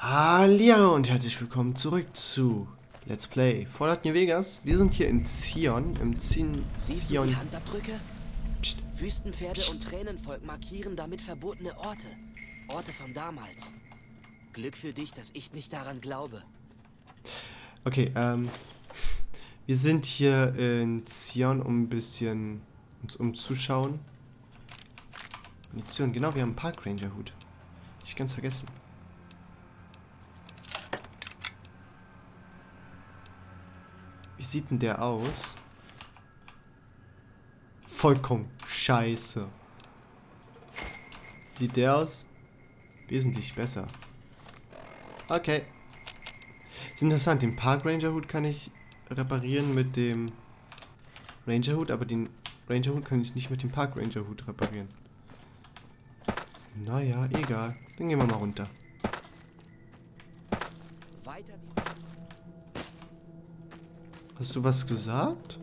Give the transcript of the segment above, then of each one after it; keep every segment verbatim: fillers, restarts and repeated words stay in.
Hallihallo und herzlich willkommen zurück zu Let's Play Fallout New Vegas. Wir sind hier in Zion, im Zin Siehst Zion. du die Handabdrücke? Psst. Wüstenpferde Psst. und Tränenvolk markieren damit verbotene Orte. Orte von damals. Glück für dich, dass ich nicht daran glaube. Okay, ähm, wir sind hier in Zion, um ein bisschen uns umzuschauen. Munition, genau, wir haben einen Park Ranger Hut. Ich ganz vergessen. Wie sieht denn der aus? Vollkommen scheiße. Sieht der aus? Wesentlich besser. Okay. Ist interessant, den Park Ranger Hut kann ich reparieren mit dem Ranger Hut, aber den Ranger Hut kann ich nicht mit dem Park Ranger Hut reparieren. Naja, egal. Dann gehen wir mal runter. Weiter Hast du was gesagt?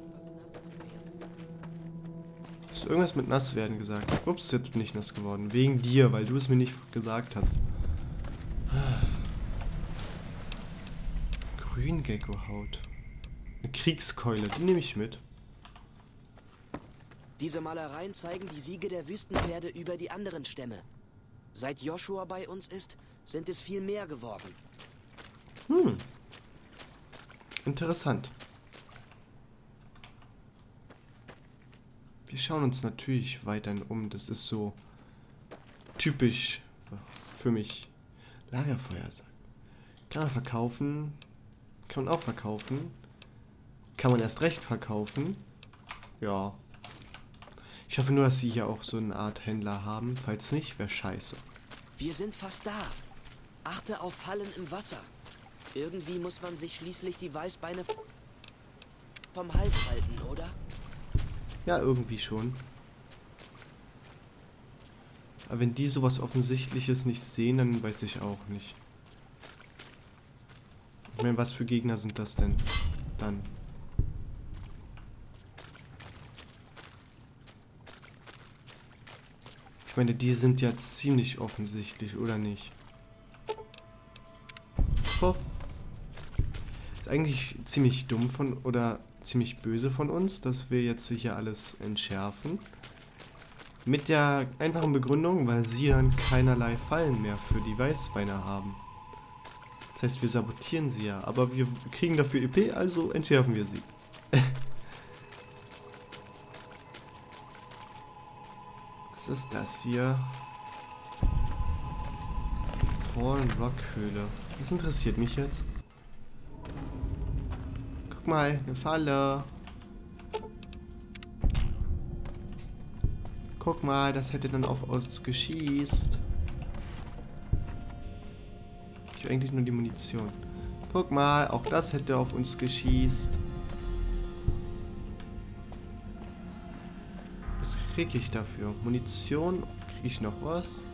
Hast du irgendwas mit nass werden gesagt? Ups, jetzt bin ich nass geworden. Wegen dir, weil du es mir nicht gesagt hast. Grüngecko-Haut. Eine Kriegskeule, die nehme ich mit. Diese Malereien zeigen die Siege der Wüstenpferde über die anderen Stämme. Seit Joshua bei uns ist, sind es viel mehr geworden. Hm. Interessant. Wir schauen uns natürlich weiterhin um. Das ist so typisch für mich. Lagerfeuer. Kann man verkaufen. Kann man auch verkaufen. Kann man erst recht verkaufen. Ja. Ich hoffe nur, dass sie hier auch so eine Art Händler haben. Falls nicht, wäre scheiße. Wir sind fast da. Achte auf Fallen im Wasser. Irgendwie muss man sich schließlich die Weißbeine vom Hals halten, oder? Ja, irgendwie schon. Aber wenn die sowas Offensichtliches nicht sehen, dann weiß ich auch nicht. Ich meine, was für Gegner sind das denn? Dann. Ich meine, die sind ja ziemlich offensichtlich, oder nicht? Puff. Ist eigentlich ziemlich dumm von, oder ziemlich böse von uns, dass wir jetzt sicher alles entschärfen. Mit der einfachen Begründung, weil sie dann keinerlei Fallen mehr für die Weißbeine haben. Das heißt, wir sabotieren sie ja, aber wir kriegen dafür E P, also entschärfen wir sie. Was ist das hier? Fallen Rock Höhle. Das interessiert mich jetzt. Guck mal, eine Falle. Guck mal, das hätte dann auf uns geschießt. Ich will eigentlich nur die Munition. Guck mal, auch das hätte auf uns geschießt. Was kriege ich dafür? Munition? Kriege ich noch was?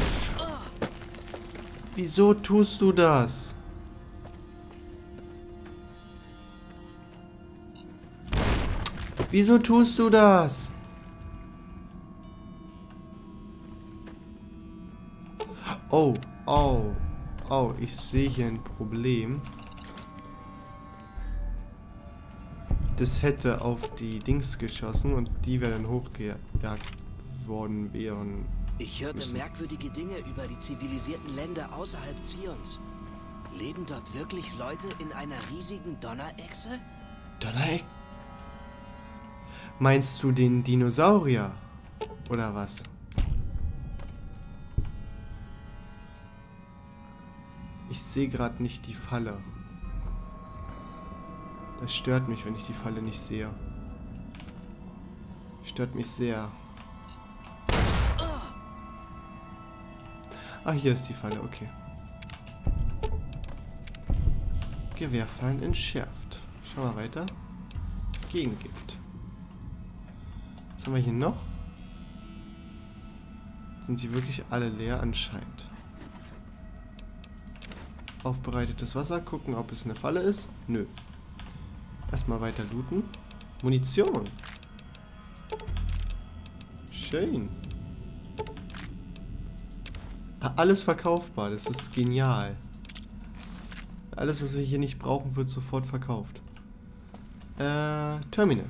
Wieso tust du das? Wieso tust du das? Oh, oh, oh, ich sehe hier ein Problem. Das hätte auf die Dings geschossen und die wäre dann hochgejagt worden wären. Ich hörte müssen. merkwürdige Dinge über die zivilisierten Länder außerhalb Zions. Leben dort wirklich Leute in einer riesigen Donnerechse? Donnereck? Meinst du den Dinosaurier? Oder was? Ich sehe gerade nicht die Falle. Das stört mich, wenn ich die Falle nicht sehe. Stört mich sehr. Ah, hier ist die Falle, okay. Gewehrfallen entschärft. Schau mal weiter. Gegengift. Was haben wir hier noch? Sind sie wirklich alle leer? Anscheinend. Aufbereitetes Wasser. Gucken, ob es eine Falle ist. Nö. Erstmal weiter looten. Munition. Schön. Alles verkaufbar. Das ist genial. Alles, was wir hier nicht brauchen, wird sofort verkauft. Äh, Terminal.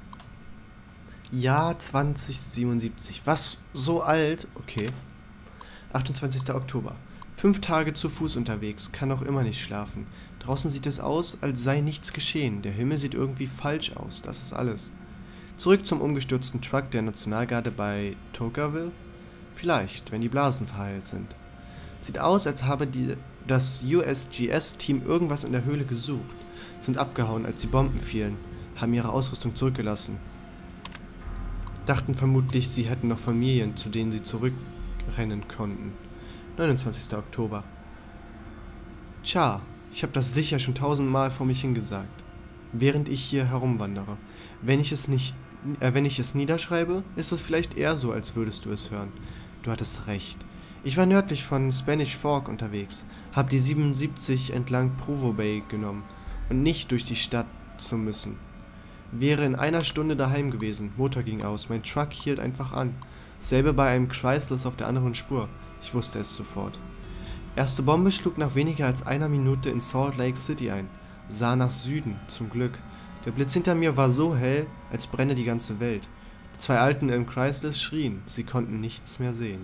Jahr zwanzig siebenundsiebzig. Was? So alt? Okay. achtundzwanzigster Oktober. Fünf Tage zu Fuß unterwegs, kann auch immer nicht schlafen. Draußen sieht es aus, als sei nichts geschehen. Der Himmel sieht irgendwie falsch aus, das ist alles. Zurück zum umgestürzten Truck der Nationalgarde bei Tocqueville? Vielleicht, wenn die Blasen verheilt sind. Sieht aus, als habe die, das U S G S-Team irgendwas in der Höhle gesucht. Sind abgehauen, als die Bomben fielen. Haben ihre Ausrüstung zurückgelassen. Dachten vermutlich, sie hätten noch Familien, zu denen sie zurückrennen konnten. neunundzwanzigster Oktober. Tja, ich habe das sicher schon tausendmal vor mich hingesagt. Während ich hier herumwandere. Wenn ich es nicht, äh, wenn ich es niederschreibe, ist es vielleicht eher so, als würdest du es hören. Du hattest recht. Ich war nördlich von Spanish Fork unterwegs, hab die siebenundsiebzig entlang Provo Bay genommen und nicht durch die Stadt zu müssen. Wäre in einer Stunde daheim gewesen, Motor ging aus, mein Truck hielt einfach an. Selbe bei einem Chrysler auf der anderen Spur. Ich wusste es sofort. Erste Bombe schlug nach weniger als einer Minute in Salt Lake City ein. Sah nach Süden, zum Glück. Der Blitz hinter mir war so hell, als brenne die ganze Welt. Die zwei Alten im Chrysler schrien, sie konnten nichts mehr sehen.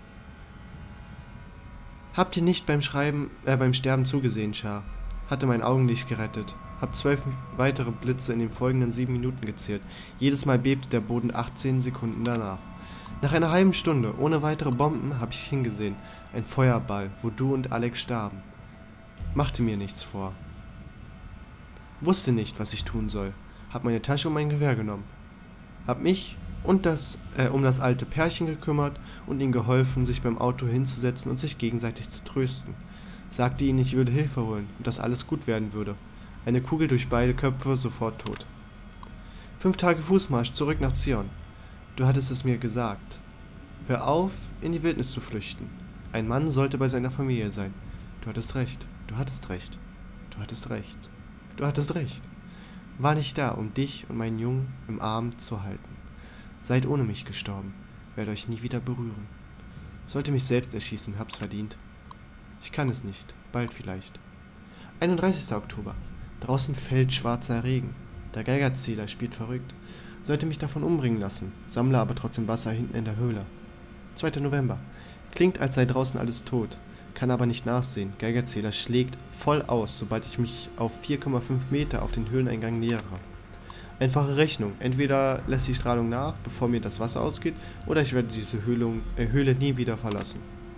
Habt ihr nicht beim Schreiben, äh, beim Sterben zugesehen, Char? Hatte mein Augenlicht gerettet. Hab zwölf weitere Blitze in den folgenden sieben Minuten gezählt. Jedes Mal bebte der Boden achtzehn Sekunden danach. Nach einer halben Stunde, ohne weitere Bomben, habe ich hingesehen. Ein Feuerball, wo du und Alex starben. Machte mir nichts vor. Wusste nicht, was ich tun soll. Hab meine Tasche und mein Gewehr genommen. Hab mich und das, äh, um das alte Pärchen gekümmert und ihnen geholfen, sich beim Auto hinzusetzen und sich gegenseitig zu trösten. Sagte ihnen, ich würde Hilfe holen und dass alles gut werden würde. Eine Kugel durch beide Köpfe, sofort tot. Fünf Tage Fußmarsch zurück nach Zion. Du hattest es mir gesagt. Hör auf, in die Wildnis zu flüchten. Ein Mann sollte bei seiner Familie sein. Du hattest recht. Du hattest recht. Du hattest recht. Du hattest recht. War nicht da, um dich und meinen Jungen im Arm zu halten. Seid ohne mich gestorben. Werde euch nie wieder berühren. Sollte mich selbst erschießen, hab's verdient. Ich kann es nicht. Bald vielleicht. einunddreißigster Oktober. Draußen fällt schwarzer Regen. Der Geigerzähler spielt verrückt. Sollte mich davon umbringen lassen, sammle aber trotzdem Wasser hinten in der Höhle. zweiter November. Klingt, als sei draußen alles tot. Kann aber nicht nachsehen. Geigerzähler schlägt voll aus, sobald ich mich auf vier Komma fünf Meter auf den Höhleneingang nähere. Einfache Rechnung. Entweder lässt die Strahlung nach, bevor mir das Wasser ausgeht, oder ich werde diese Höhlung, äh, Höhle nie wieder verlassen.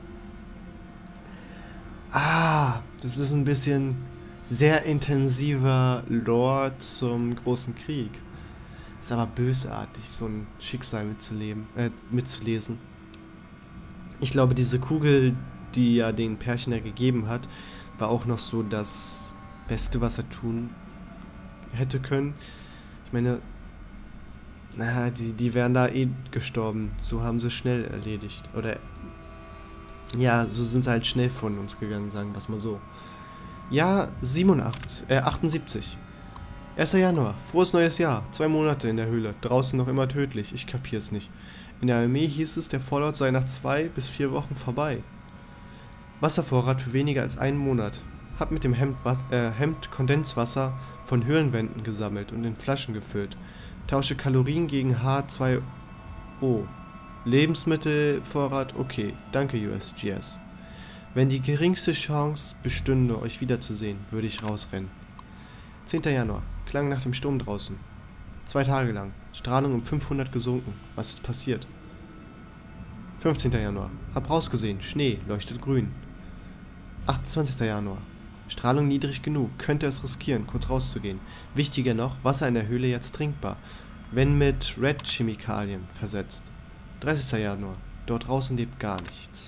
Ah, das ist ein bisschen sehr intensiver Lore zum Großen Krieg. Ist aber bösartig, so ein Schicksal mitzuleben, äh, mitzulesen. Ich glaube, diese Kugel, die er den Pärchen ja gegeben hat, war auch noch so das Beste, was er tun hätte können. Ich meine, naja, die, die wären da eh gestorben. So haben sie schnell erledigt. Oder, ja, so sind sie halt schnell von uns gegangen, sagen wir es mal so. Ja, siebenundachtzig, äh, achtundsiebzig. erster Januar, frohes neues Jahr. Zwei Monate in der Höhle. Draußen noch immer tödlich. Ich kapier's nicht. In der Armee hieß es, der Fallout sei nach zwei bis vier Wochen vorbei. Wasservorrat für weniger als einen Monat. Hab mit dem Hemd, äh, Hemd Kondenswasser von Höhlenwänden gesammelt und in Flaschen gefüllt. Tausche Kalorien gegen H zwei O. Lebensmittelvorrat okay. Danke U S G S. Wenn die geringste Chance bestünde, euch wiederzusehen, würde ich rausrennen. zehnter Januar. Klang nach dem Sturm draußen. Zwei Tage lang. Strahlung um fünfhundert gesunken. Was ist passiert? fünfzehnter Januar. Hab rausgesehen. Schnee. Leuchtet grün. achtundzwanzigster Januar. Strahlung niedrig genug. Könnte es riskieren, kurz rauszugehen. Wichtiger noch, Wasser in der Höhle jetzt trinkbar. Wenn mit Red-Chemikalien versetzt. dreißigster Januar. Dort draußen lebt gar nichts.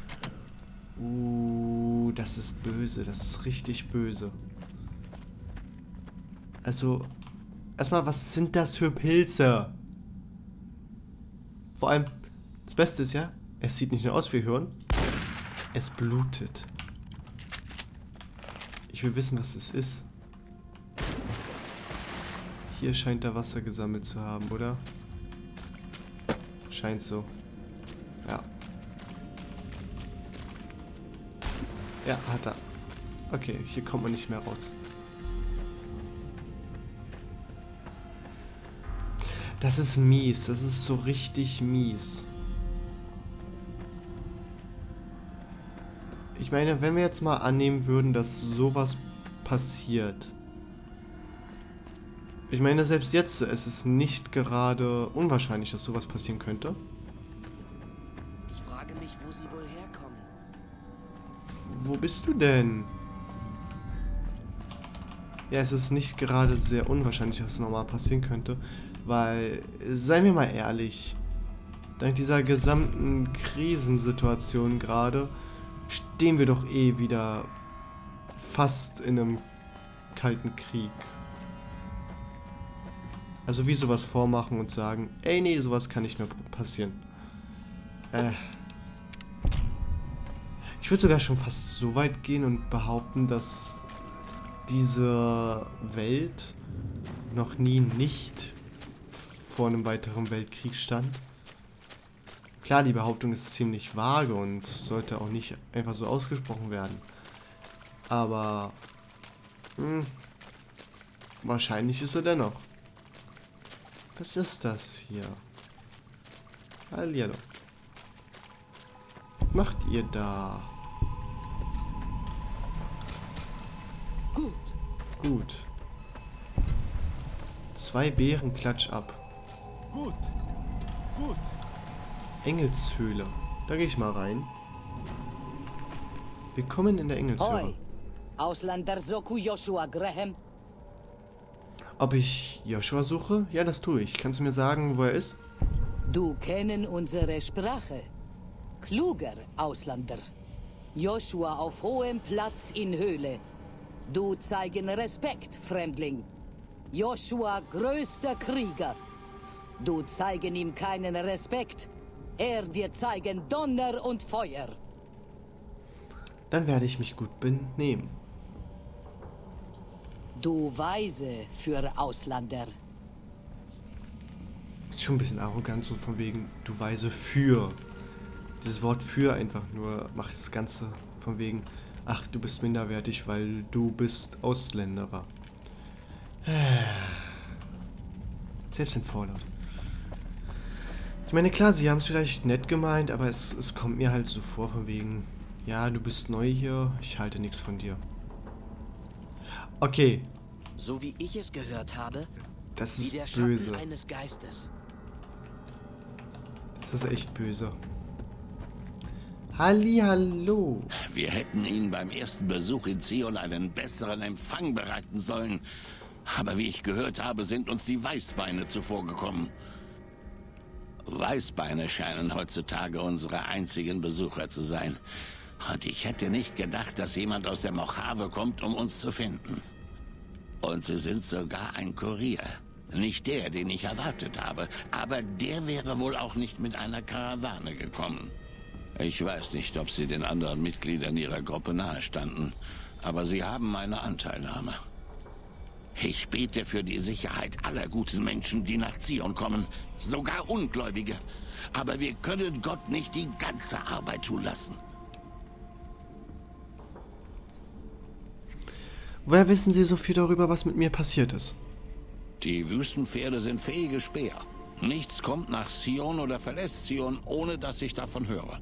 Uh, das ist böse. Das ist richtig böse. Also, erstmal, was sind das für Pilze? Vor allem, das Beste ist ja, es sieht nicht nur aus wie Hirn, es blutet. Ich will wissen, was es ist. Hier scheint er Wasser gesammelt zu haben, oder? Scheint so. Ja. Ja, hat er. Okay, hier kommt man nicht mehr raus. Das ist mies. Das ist so richtig mies. Ich meine, wenn wir jetzt mal annehmen würden, dass sowas passiert. Ich meine, selbst jetzt ist es nicht gerade unwahrscheinlich, dass sowas passieren könnte. Ich frage mich, wo sie wohl herkommen. Wo bist du denn? Ja, es ist nicht gerade sehr unwahrscheinlich, dass es normal passieren könnte. Weil, seien wir mal ehrlich, dank dieser gesamten Krisensituation gerade, stehen wir doch eh wieder fast in einem kalten Krieg. Also wie sowas vormachen und sagen, ey nee, sowas kann nicht mehr passieren. Äh. Ich würde sogar schon fast so weit gehen und behaupten, dass diese Welt noch nie nicht vor einem weiteren Weltkrieg stand. Klar, die Behauptung ist ziemlich vage und sollte auch nicht einfach so ausgesprochen werden. Aber mh, wahrscheinlich ist er dennoch. Was ist das hier? Hallihallo. Was macht ihr da? Gut. Gut. Zwei Bären, klatsch ab. Gut. Gut. Engelshöhle. Da gehe ich mal rein. Willkommen in der Engelshöhle. Hoi. Auslander Soku Joshua Graham. Ob ich Joshua suche? Ja, das tue ich. Kannst du mir sagen, wo er ist? Du kennen unsere Sprache. Kluger Auslander. Joshua auf hohem Platz in Höhle. Du zeigen Respekt, Fremdling. Joshua größter Krieger. Du zeigen ihm keinen Respekt. Er dir zeigen Donner und Feuer. Dann werde ich mich gut benehmen. Du Weise für Auslander. Ist schon ein bisschen arrogant, so von wegen, du Weise für. Das Wort für einfach nur macht das Ganze von wegen, ach, du bist minderwertig, weil du bist Ausländerer. Selbst in Fallout. Ich meine, klar, sie haben es vielleicht nett gemeint, aber es, es kommt mir halt so vor von wegen, ja, du bist neu hier, ich halte nichts von dir. Okay. So wie ich es gehört habe, Das wie ist der Schatten böse. eines Geistes. Das ist echt böse. Hallihallo. Wir hätten Ihnen beim ersten Besuch in Zion einen besseren Empfang bereiten sollen. Aber wie ich gehört habe, sind uns die Weißbeine zuvorgekommen. Weißbeine scheinen heutzutage unsere einzigen Besucher zu sein. Und ich hätte nicht gedacht, dass jemand aus der Mojave kommt, um uns zu finden. Und sie sind sogar ein Kurier. Nicht der, den ich erwartet habe, aber der wäre wohl auch nicht mit einer Karawane gekommen. Ich weiß nicht, ob sie den anderen Mitgliedern ihrer Gruppe nahestanden, aber sie haben meine Anteilnahme. Ich bete für die Sicherheit aller guten Menschen, die nach Zion kommen, sogar Ungläubige. Aber wir können Gott nicht die ganze Arbeit tun lassen. Woher wissen Sie so viel darüber, was mit mir passiert ist? Die Wüstenpferde sind fähige Späher. Nichts kommt nach Zion oder verlässt Zion, ohne dass ich davon höre.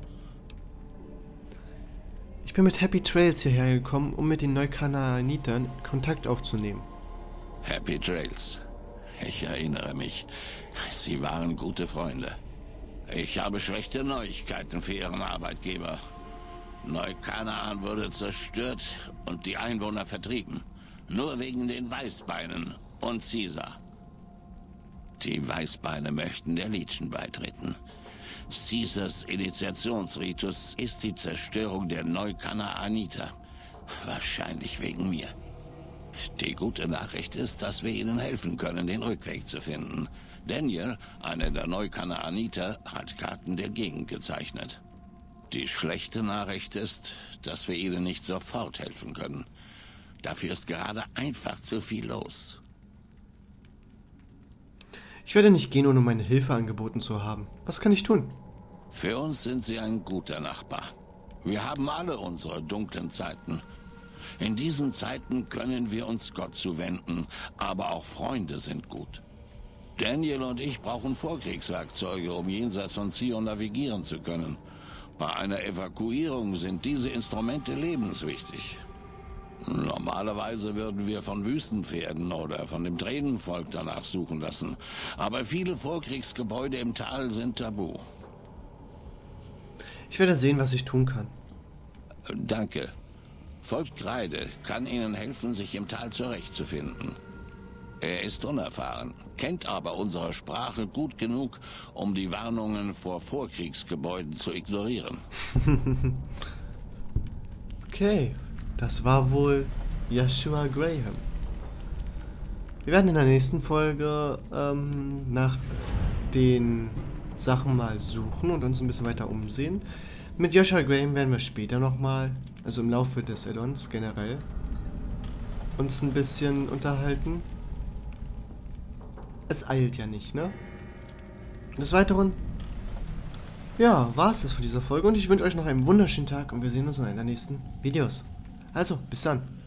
Ich bin mit Happy Trails hierher gekommen, um mit den Neukanaanitern Kontakt aufzunehmen. Happy Trails. Ich erinnere mich. Sie waren gute Freunde. Ich habe schlechte Neuigkeiten für Ihren Arbeitgeber. Neukanaan wurde zerstört und die Einwohner vertrieben. Nur wegen den Weißbeinen und Caesar. Die Weißbeine möchten der Legion beitreten. Caesars Initiationsritus ist die Zerstörung der Neukanaaniter. Wahrscheinlich wegen mir. Die gute Nachricht ist, dass wir ihnen helfen können, den Rückweg zu finden. Daniel, einer der Neukanaaniter, hat Karten der Gegend gezeichnet. Die schlechte Nachricht ist, dass wir ihnen nicht sofort helfen können. Dafür ist gerade einfach zu viel los. Ich werde nicht gehen, ohne meine Hilfe angeboten zu haben. Was kann ich tun? Für uns sind Sie ein guter Nachbar. Wir haben alle unsere dunklen Zeiten. In diesen Zeiten können wir uns Gott zuwenden, aber auch Freunde sind gut. Daniel und ich brauchen Vorkriegswerkzeuge, um jenseits von Zion navigieren zu können. Bei einer Evakuierung sind diese Instrumente lebenswichtig. Normalerweise würden wir von Wüstenpferden oder von dem Tränenvolk danach suchen lassen. Aber viele Vorkriegsgebäude im Tal sind tabu. Ich werde sehen, was ich tun kann. Danke. Volk Kreide kann Ihnen helfen, sich im Tal zurechtzufinden. Er ist unerfahren, kennt aber unsere Sprache gut genug, um die Warnungen vor Vorkriegsgebäuden zu ignorieren. Okay, das war wohl Joshua Graham. Wir werden in der nächsten Folge ähm, nach den Sachen mal suchen und uns ein bisschen weiter umsehen. Mit Joshua Graham werden wir später nochmal, also im Laufe des Add-ons generell, uns ein bisschen unterhalten. Es eilt ja nicht, ne? Des Weiteren, ja, war es das für diese Folge und ich wünsche euch noch einen wunderschönen Tag und wir sehen uns in einer der nächsten Videos. Also, bis dann.